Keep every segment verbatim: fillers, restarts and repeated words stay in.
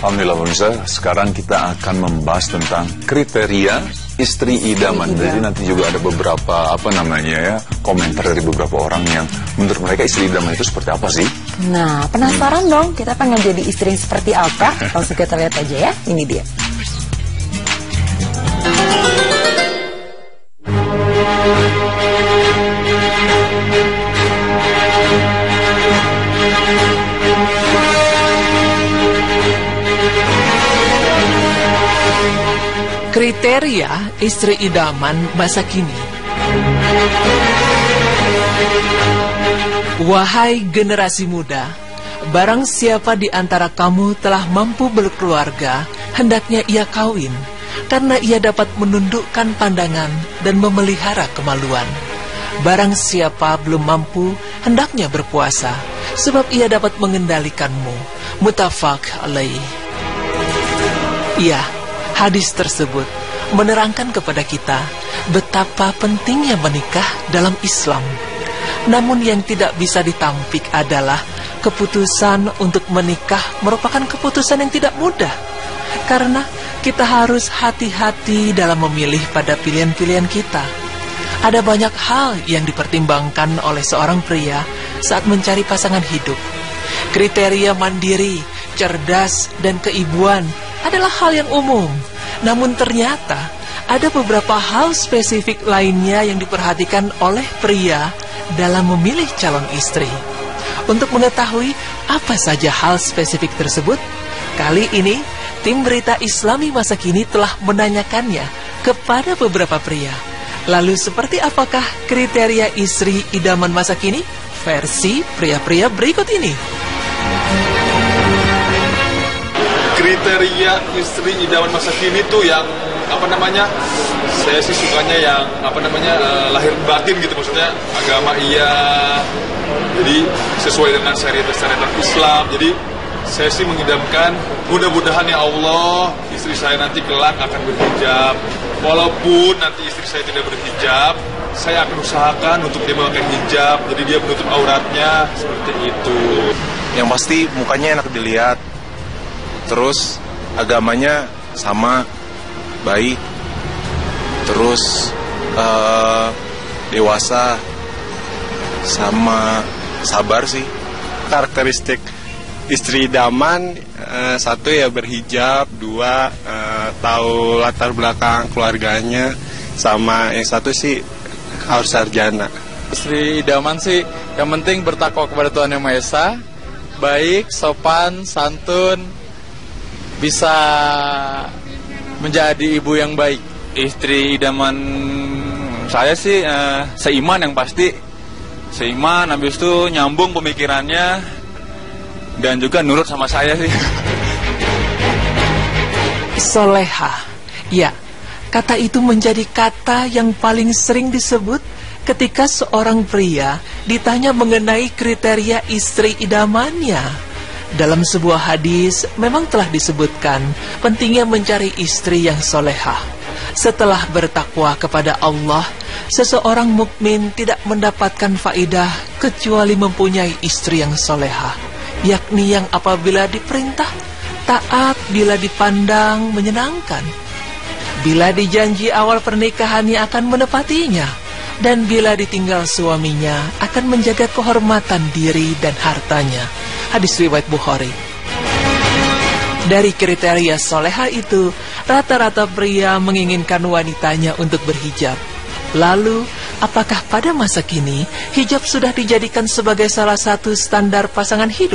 Alhamdulillah pemirsa, sekarang kita akan membahas tentang kriteria istri idaman. Jadi nanti juga ada beberapa apa namanya ya komentar dari beberapa orang yang menurut mereka istri idaman itu seperti apa sih? Nah, penasaran hmm. dong, kita pengen jadi istri yang seperti apa? Langsung kita lihat aja ya, ini dia. Kriteria istri idaman masa kini. Wahai generasi muda, barang siapa di antara kamu telah mampu berkeluarga, hendaknya ia kawin, karena ia dapat menundukkan pandangan dan memelihara kemaluan. Barang siapa belum mampu, hendaknya berpuasa, sebab ia dapat mengendalikanmu. Muttafaq alaih. Iya, hadis tersebut menerangkan kepada kita betapa pentingnya menikah dalam Islam. Namun yang tidak bisa ditampik adalah keputusan untuk menikah merupakan keputusan yang tidak mudah. Karena kita harus hati-hati dalam memilih pada pilihan-pilihan kita. Ada banyak hal yang dipertimbangkan oleh seorang pria saat mencari pasangan hidup. Kriteria mandiri, cerdas, dan keibuan adalah hal yang umum. Namun ternyata ada beberapa hal spesifik lainnya yang diperhatikan oleh pria dalam memilih calon istri. Untuk mengetahui apa saja hal spesifik tersebut, kali ini tim Berita Islami Masa Kini telah menanyakannya kepada beberapa pria. Lalu seperti apakah kriteria istri idaman masa kini? Versi pria-pria berikut ini. Kriteria istri idaman masa kini tuh yang apa namanya, saya sih sukanya yang apa namanya uh, lahir batin gitu, maksudnya agama iya, jadi sesuai dengan syariat-syariat Islam. Jadi saya sih mengidamkan mudah-mudahan ya Allah istri saya nanti kelak akan berhijab. Walaupun nanti istri saya tidak berhijab, saya akan usahakan untuk dia memakai hijab, jadi dia menutup auratnya seperti itu. Yang pasti mukanya enak dilihat. Terus agamanya sama, baik, terus uh, dewasa, sama sabar sih. Karakteristik istri idaman, uh, satu ya berhijab, dua uh, tahu latar belakang keluarganya, sama yang satu sih harus sarjana. Istri idaman sih yang penting bertakwa kepada Tuhan Yang Maha Esa, baik, sopan, santun, bisa menjadi ibu yang baik. Istri idaman saya sih uh, seiman yang pasti. Seiman, habis itu nyambung pemikirannya, dan juga nurut sama saya sih. Soleha. Ya, kata itu menjadi kata yang paling sering disebut ketika seorang pria ditanya mengenai kriteria istri idamannya. Dalam sebuah hadis memang telah disebutkan pentingnya mencari istri yang solehah. Setelah bertakwa kepada Allah, seseorang mukmin tidak mendapatkan faidah kecuali mempunyai istri yang solehah, yakni yang apabila diperintah taat, bila dipandang menyenangkan, bila dijanji awal pernikahannya akan menepatinya, dan bila ditinggal suaminya akan menjaga kehormatan diri dan hartanya. Hadis riwayat Bukhari. Dari kriteria soleha itu, rata-rata pria menginginkan wanitanya untuk berhijab. Lalu, apakah pada masa kini hijab sudah dijadikan sebagai salah satu standar pasangan hidup?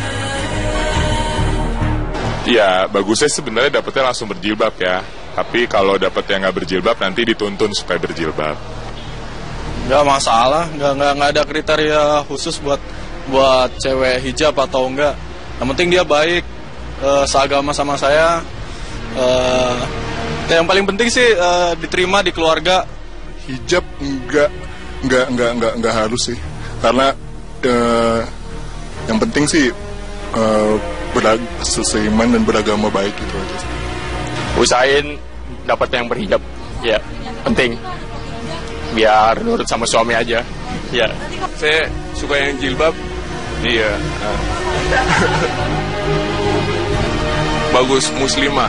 Ya, bagusnya sebenarnya dapetnya langsung berjilbab ya. Tapi kalau dapet yang nggak berjilbab nanti dituntun supaya berjilbab. Nggak masalah, nggak nggak nggak ada kriteria khusus buat buat cewek hijab atau enggak. Yang penting dia baik, e, seagama sama saya. E, yang paling penting sih e, diterima di keluarga. Hijab enggak enggak enggak enggak enggak harus sih, karena e, yang penting sih e, berag seiman dan beragama baik itu aja. Usahain dapat yang berhijab, ya penting. Biar nurut sama suami aja. Ya. Saya suka yang jilbab. Iya. bagus muslimah.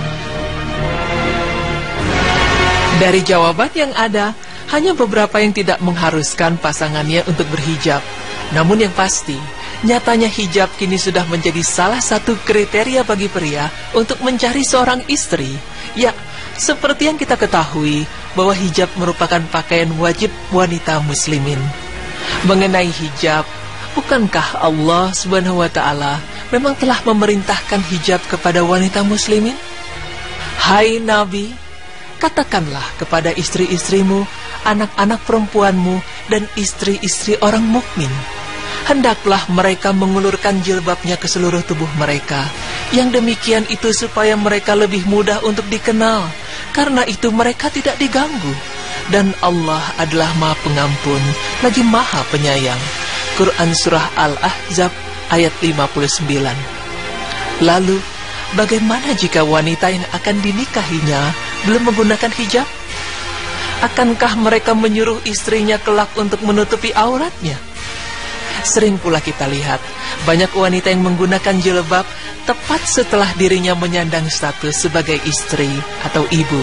Dari jawaban yang ada, hanya beberapa yang tidak mengharuskan pasangannya untuk berhijab. Namun yang pasti, nyatanya hijab kini sudah menjadi salah satu kriteria bagi pria untuk mencari seorang istri. Ya, seperti yang kita ketahui bahwa hijab merupakan pakaian wajib wanita muslimin. Mengenai hijab, bukankah Allah Subhanahu wa Ta'ala memang telah memerintahkan hijab kepada wanita muslimin? Hai Nabi, katakanlah kepada istri-istrimu, anak-anak perempuanmu, dan istri-istri orang mukmin, hendaklah mereka mengulurkan jilbabnya ke seluruh tubuh mereka. Yang demikian itu supaya mereka lebih mudah untuk dikenal, karena itu mereka tidak diganggu. Dan Allah adalah Maha Pengampun, lagi Maha Penyayang. Quran Surah Al-Ahzab ayat lima puluh sembilan. Lalu, bagaimana jika wanita yang akan dinikahinya belum menggunakan hijab? Akankah mereka menyuruh istrinya kelak untuk menutupi auratnya? Sering pula kita lihat banyak wanita yang menggunakan jilbab tepat setelah dirinya menyandang status sebagai istri atau ibu.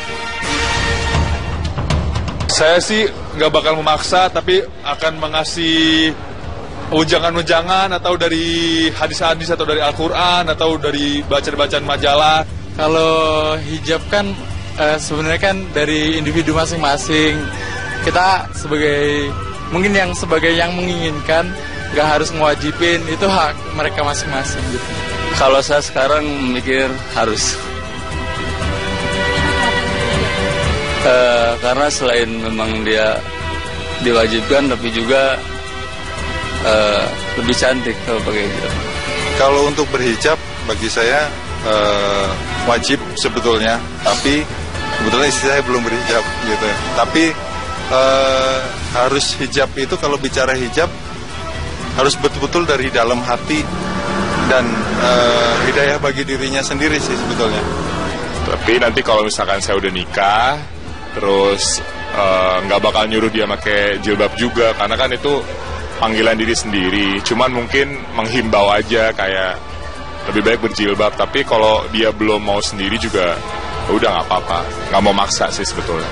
Saya sih nggak bakal memaksa, tapi akan mengasih ujangan-ujangan atau dari hadis-hadis atau dari Al-Quran atau dari bacaan-bacaan majalah. Kalau hijab kan eh, sebenarnya kan dari individu masing-masing. Kita sebagai mungkin yang sebagai yang menginginkan nggak harus ngewajibin, itu hak mereka masing-masing gitu. Kalau saya sekarang mikir harus. Uh, karena selain memang dia diwajibkan, tapi juga uh, lebih cantik kalau pakai hijab. Kalau untuk berhijab bagi saya uh, wajib sebetulnya, tapi sebetulnya istri saya belum berhijab gitu. Tapi uh, harus hijab itu, kalau bicara hijab harus betul-betul dari dalam hati dan uh, hidayah bagi dirinya sendiri sih sebetulnya. Tapi nanti kalau misalkan saya udah nikah, terus nggak uh, bakal nyuruh dia pakai jilbab juga, karena kan itu panggilan diri sendiri. Cuman mungkin menghimbau aja kayak lebih baik berjilbab. Tapi kalau dia belum mau sendiri juga, udah nggak apa-apa, nggak mau maksa sih sebetulnya.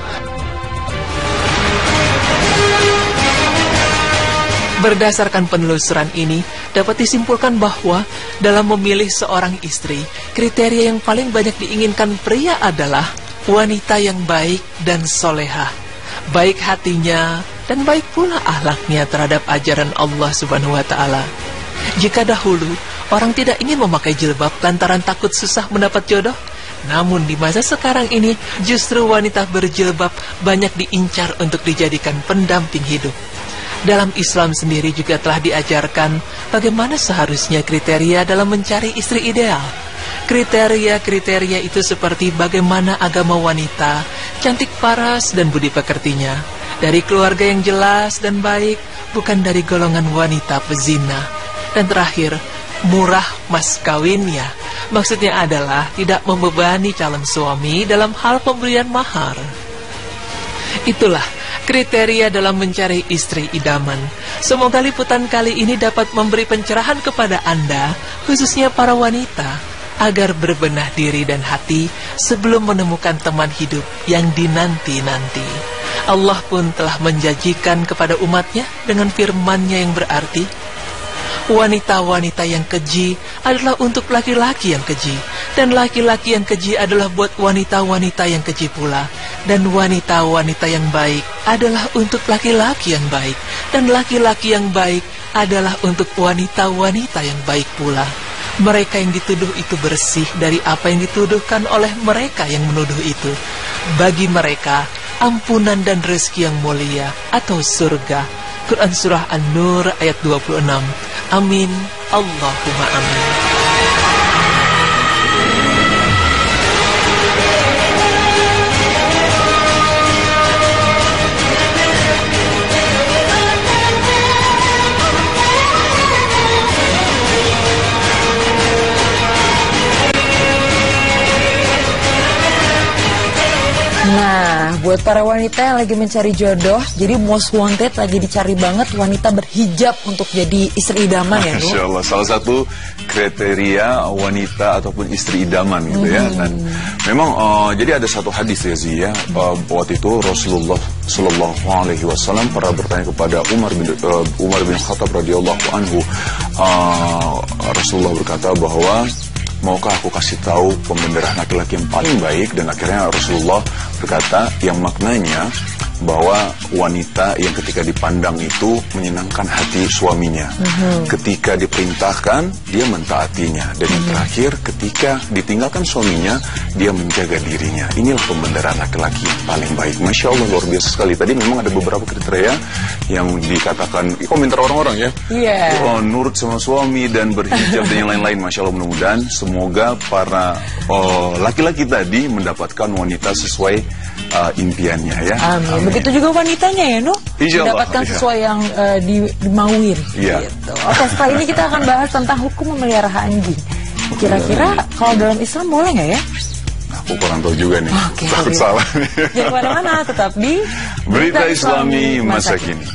Berdasarkan penelusuran ini, dapat disimpulkan bahwa dalam memilih seorang istri, kriteria yang paling banyak diinginkan pria adalah wanita yang baik dan solehah, baik hatinya dan baik pula akhlaknya terhadap ajaran Allah Subhanahu wa Ta'ala. Jika dahulu orang tidak ingin memakai jilbab lantaran takut susah mendapat jodoh, namun di masa sekarang ini justru wanita berjilbab banyak diincar untuk dijadikan pendamping hidup. Dalam Islam sendiri juga telah diajarkan bagaimana seharusnya kriteria dalam mencari istri ideal. Kriteria-kriteria itu seperti bagaimana agama wanita, cantik paras dan budi pekertinya, dari keluarga yang jelas dan baik, bukan dari golongan wanita pezina. Dan terakhir, murah mas kawinnya. Maksudnya adalah tidak membebani calon suami dalam hal pemberian mahar. Itulah kriteria dalam mencari istri idaman. Semoga liputan kali ini dapat memberi pencerahan kepada Anda, khususnya para wanita, agar berbenah diri dan hati sebelum menemukan teman hidup yang dinanti-nanti. Allah pun telah menjanjikan kepada umatnya dengan firman-Nya yang berarti, wanita-wanita yang keji adalah untuk laki-laki yang keji, dan laki-laki yang keji adalah buat wanita-wanita yang keji pula, dan wanita-wanita yang baik adalah untuk laki-laki yang baik, dan laki-laki yang baik adalah untuk wanita-wanita yang baik pula. Mereka yang dituduh itu bersih dari apa yang dituduhkan oleh mereka yang menuduh itu. Bagi mereka ampunan dan rezeki yang mulia atau surga. Quran Surah An-Nur ayat dua puluh enam. Amin. Allahumma amin. Nah, buat para wanita yang lagi mencari jodoh, jadi most wanted lagi dicari banget wanita berhijab untuk jadi istri idaman ya, Nuh? Insya Allah, salah satu kriteria wanita ataupun istri idaman gitu ya. Hmm. Dan memang uh, jadi ada satu hadis ya Zi ya, uh, waktu itu Rasulullah Shallallahu Alaihi Wasallam pernah bertanya kepada Umar bin uh, Umar bin Khattab radhiyallahu anhu. Uh, Rasulullah berkata bahwa maukah aku kasih tahu pembendaraan laki-laki yang paling baik, dan akhirnya Rasulullah berkata yang maknanya bahwa wanita yang ketika dipandang itu menyenangkan hati suaminya. Mm-hmm. Ketika diperintahkan, dia mentaatinya. Dan yang terakhir, ketika ditinggalkan suaminya, dia menjaga dirinya. Inilah pembendaraan laki-laki yang paling baik. Masya Allah, luar biasa sekali. Tadi memang ada beberapa kriteria yang dikatakan, komentar orang-orang ya. Iya. Yeah. Oh, nurut sama suami dan berhijab dan yang lain-lain. Masya Allah, mudah-mudahan semoga para oh, laki-laki tadi mendapatkan wanita sesuai uh, impiannya ya. Amin. Begitu juga wanitanya ya, Nuh, mendapatkan iya. sesuai yang uh, di, dimauin. Iya. Gitu. Oke, setelah ini kita akan bahas tentang hukum memelihara anjing. Kira-kira kalau dalam Islam boleh nggak ya? Aku kurang tahu juga nih. Oke, takut gitu. salah. Jangan kemana-mana, tetap di Berita Islami Masa Kini.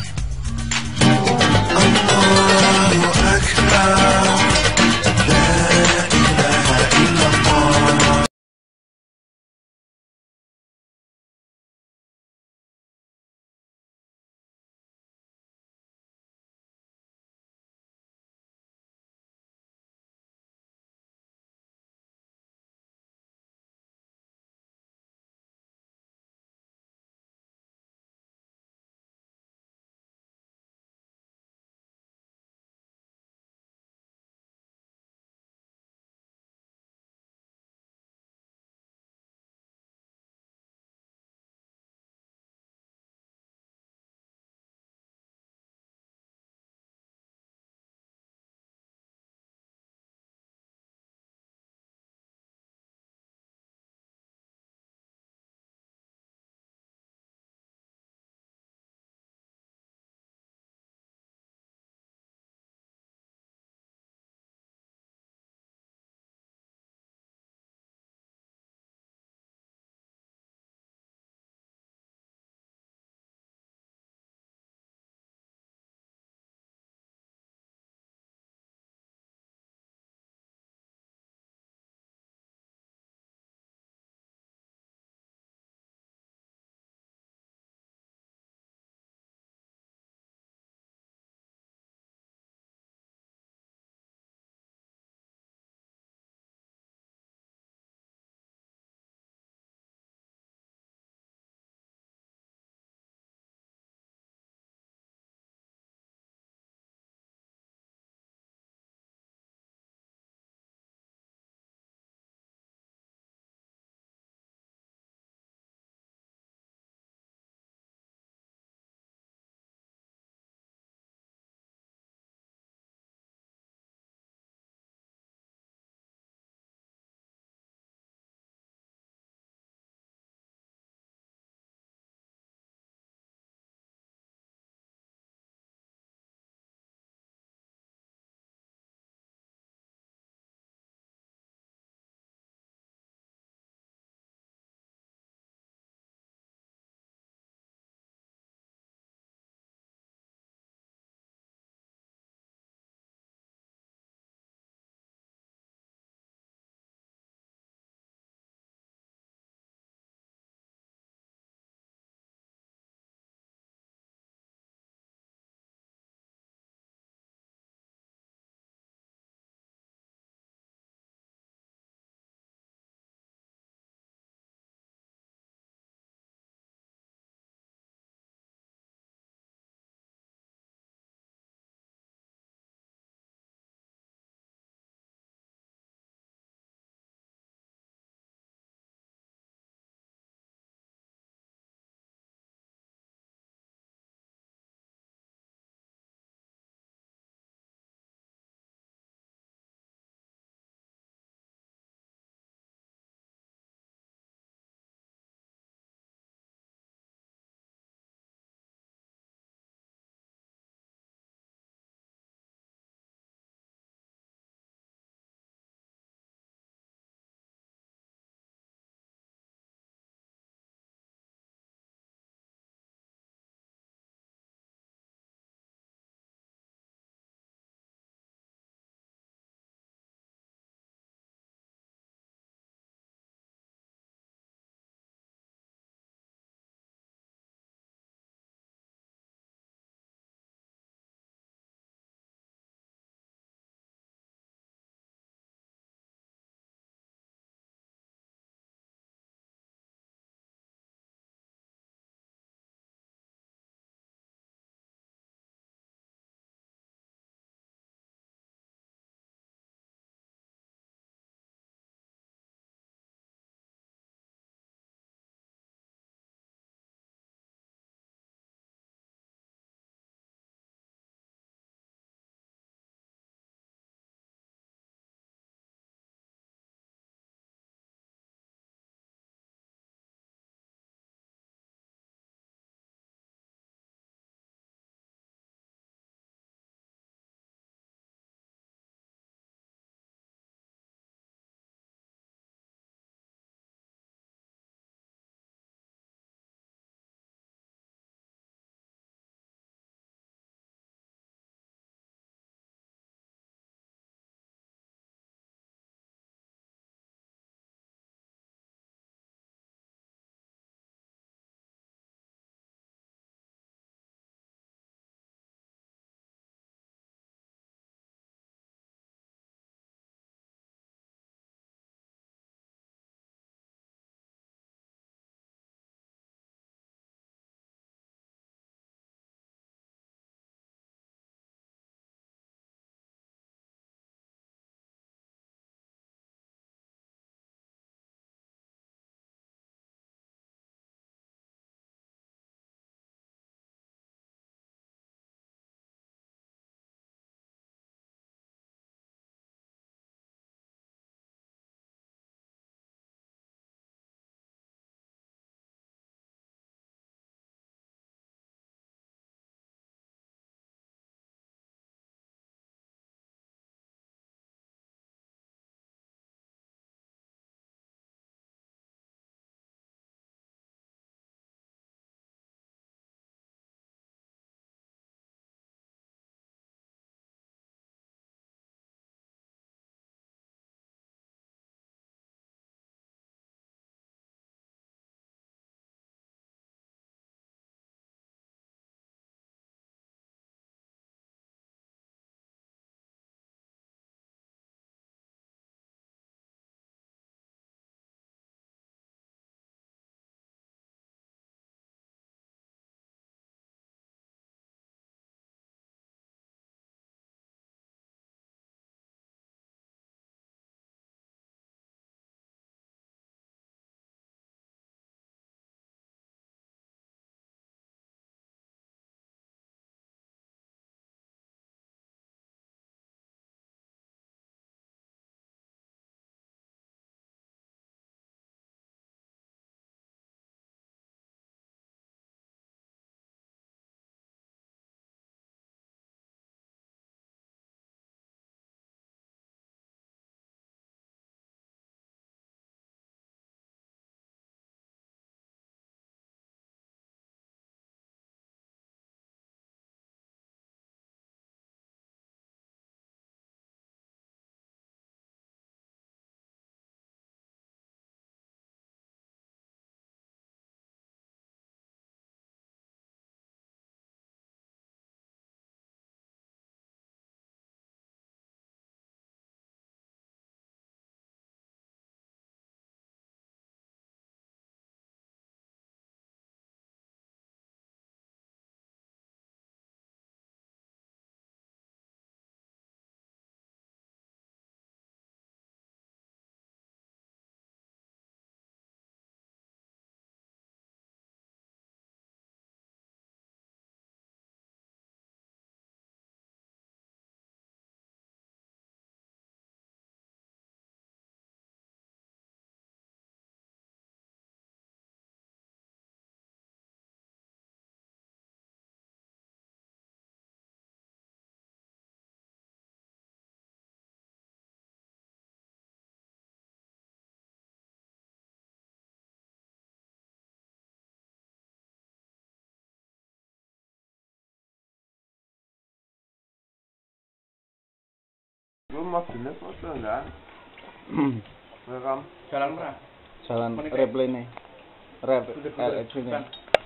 Lu mau jenis mau enggak? Welcome. Jalan mana? Jalan replay nih. Rep, R X ini.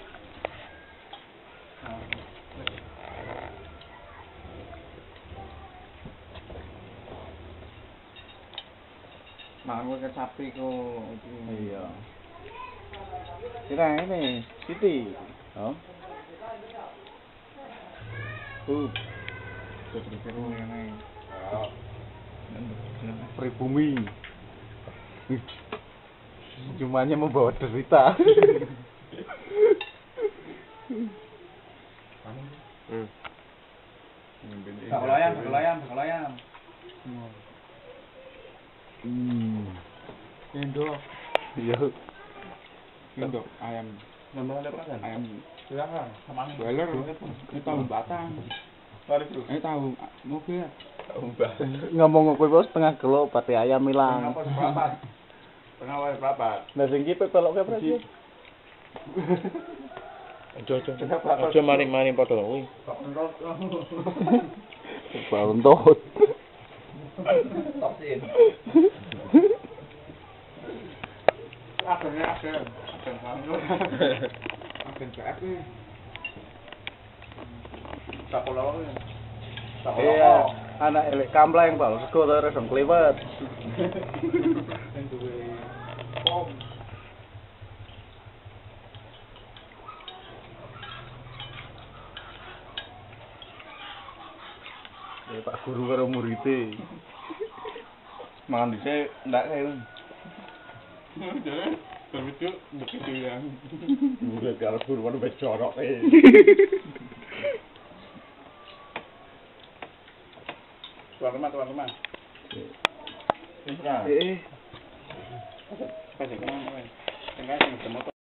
Mangan ke sapi kok. Iya. Kira ini Siti. Oh. Uh. Seru ini. Oh. Pribumi. Senyumannya membawa derita. Hmm. Bakalayan, bakalayan, bakalayan. Hmm. Indo. Iya. Indo ayam. Ngomong ada apa kan? Ayam. Silakan. Sama boiler. Ini tahu batang. Ini tahu mobil. Tahu batang. Ngomong kowe bos setengah kilo pati ayam hilang. Apa berapa? Tengah wae berapa? Nah sing iki peloke berapa? Aja aja. Aja mari-mari padha kuwi. Balontot. Toksin. Akhirnya akhir. Akhir bangun. Akhir P F. Sakolong. Iya, anak elek kampleng bal sego terus dong kliwet. Pom. Ya Pak Guru karo muridé. Mangan dhisik ndak kae. Tapi itu begitu ya. Murid karo guru ono wis jorok e. Tuan rumah, tuan rumah. Eh. Kasih kemana, Enggak, sih,